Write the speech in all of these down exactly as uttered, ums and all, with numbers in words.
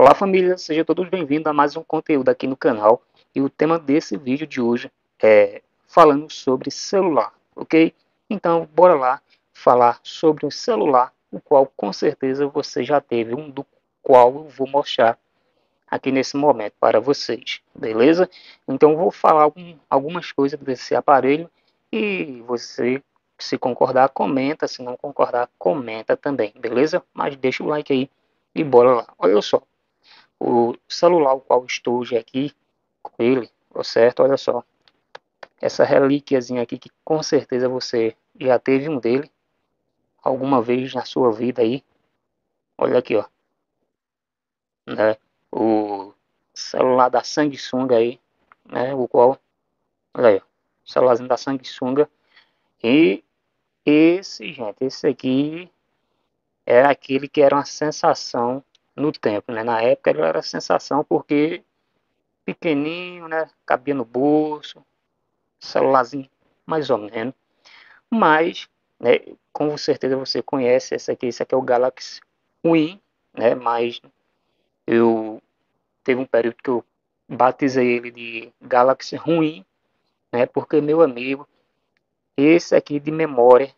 Olá família, sejam todos bem-vindos a mais um conteúdo aqui no canal. E o tema desse vídeo de hoje é falando sobre celular, ok? Então bora lá falar sobre um celular, o qual com certeza você já teve, um do qual eu vou mostrar aqui nesse momento para vocês, beleza? Então eu vou falar algum, algumas coisas desse aparelho e você, se concordar, comenta, se não concordar, comenta também, beleza? Mas deixa o like aí e bora lá. Olha só, o celular o qual estou hoje aqui com ele, certo? Olha só, essa relíquiazinha aqui que com certeza você já teve um dele alguma vez na sua vida aí. Olha aqui, ó, né? O celular da Samsung aí, né? O qual, olha aí, o celularzinho da Samsung. E esse, gente, esse aqui era aquele que era uma sensação no tempo, né? Na época ele era sensação porque pequenininho, né? Cabia no bolso, celularzinho mais ou menos. Mas, né, com certeza você conhece esse aqui, esse aqui é o Galaxy Win, né? Mas eu teve um período que eu batizei ele de Galaxy Ruim, né? Porque, meu amigo, esse aqui de memória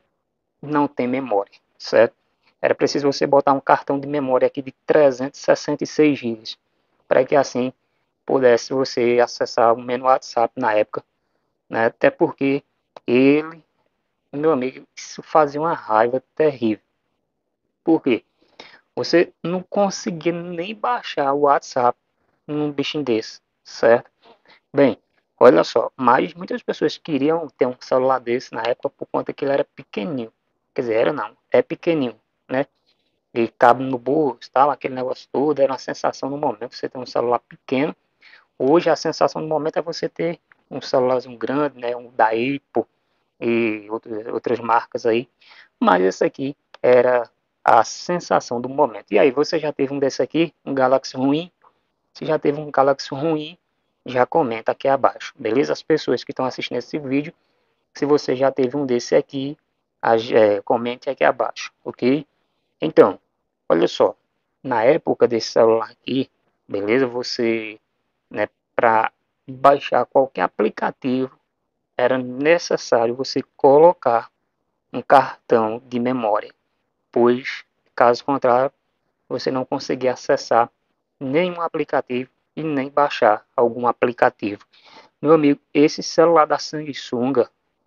não tem memória, certo? Era preciso você botar um cartão de memória aqui de trezentos e sessenta e seis gigas, para que assim pudesse você acessar o menu WhatsApp na época, né? Até porque ele, meu amigo, isso fazia uma raiva terrível. Por quê? Você não conseguia nem baixar o WhatsApp num bichinho desse, certo? Bem, olha só, mas muitas pessoas queriam ter um celular desse na época por conta que ele era pequenininho. Quer dizer, era não, é pequenininho, né? E cabe no bolso, tal, aquele negócio todo, era uma sensação no momento você ter um celular pequeno. Hoje a sensação no momento é você ter um celularzinho grande, né? Um da Apple e outras, outras marcas aí. Mas esse aqui era a sensação do momento. E aí, você já teve um desse aqui, um Galaxy ruim? Se já teve um Galaxy ruim, já comenta aqui abaixo, beleza? As pessoas que estão assistindo esse vídeo, se você já teve um desse aqui, é, comente aqui abaixo, ok? Então, olha só, na época desse celular aqui, beleza? Você, né, para baixar qualquer aplicativo, era necessário você colocar um cartão de memória, pois, caso contrário, você não conseguia acessar nenhum aplicativo e nem baixar algum aplicativo. Meu amigo, esse celular da Samsung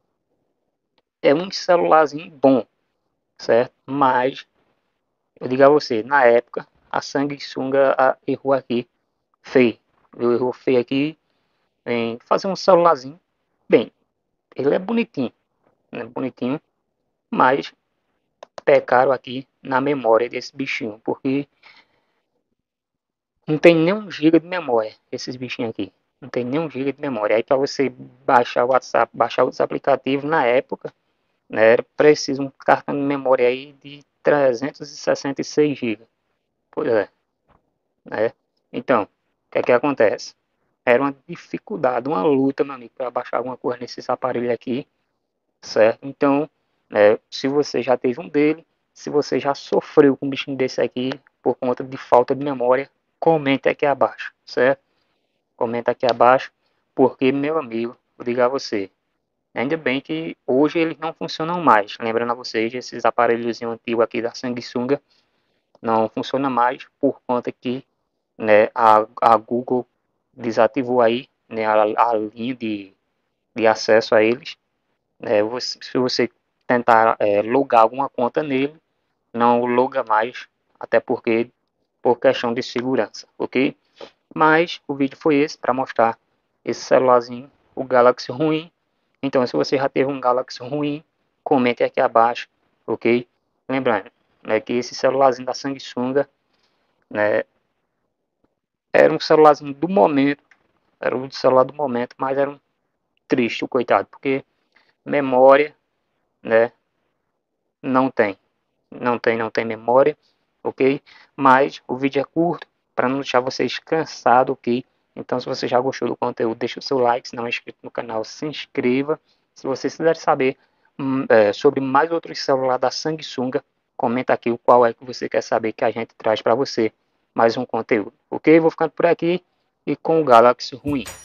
é um celularzinho bom, certo? Mas, eu digo a você, na época, a Samsung a, errou aqui feio. Eu errou feio aqui em fazer um celularzinho. Bem, ele é bonitinho, né? Bonitinho, mas pecaram aqui na memória desse bichinho, porque não tem nem um giga de memória, esses bichinhos aqui. Não tem nem um giga de memória. Aí para você baixar o WhatsApp, baixar os aplicativos, na época, né, era preciso um cartão de memória aí de trezentos e sessenta e seis gigas. Pois é, né? Então, o que é que acontece? Era uma dificuldade, uma luta, meu amigo, para baixar alguma coisa nesses aparelhos aqui, certo? Então, né, se você já teve um dele, se você já sofreu com um bichinho desse aqui por conta de falta de memória, comente aqui abaixo, certo? Comenta aqui abaixo, porque, meu amigo, vou dizer a você, ainda bem que hoje eles não funcionam mais. Lembrando a vocês, esses aparelhos antigos aqui da Samsung não funcionam mais por conta que, né, a, a Google desativou aí, né, a, a linha de, de acesso a eles. Né, você, se você tentar é, logar alguma conta nele, não loga mais, até porque por questão de segurança, ok? Mas o vídeo foi esse para mostrar esse celularzinho, o Galaxy ruim. Então, se você já teve um Galaxy ruim, comente aqui abaixo, ok? Lembrando, né, que esse celularzinho da Samsung, né, era um celularzinho do momento, era um celular do momento, mas era um triste, o coitado, porque memória, né, não tem, não tem, não tem memória, ok? Mas o vídeo é curto, para não deixar vocês cansados, ok? Então, se você já gostou do conteúdo, deixa o seu like. Se não é inscrito no canal, se inscreva. Se você quiser saber hum, é, sobre mais outros celulares da Samsung, comenta aqui o qual é que você quer saber que a gente traz para você. mais um conteúdo, ok? Vou ficando por aqui e com o Galaxy ruim.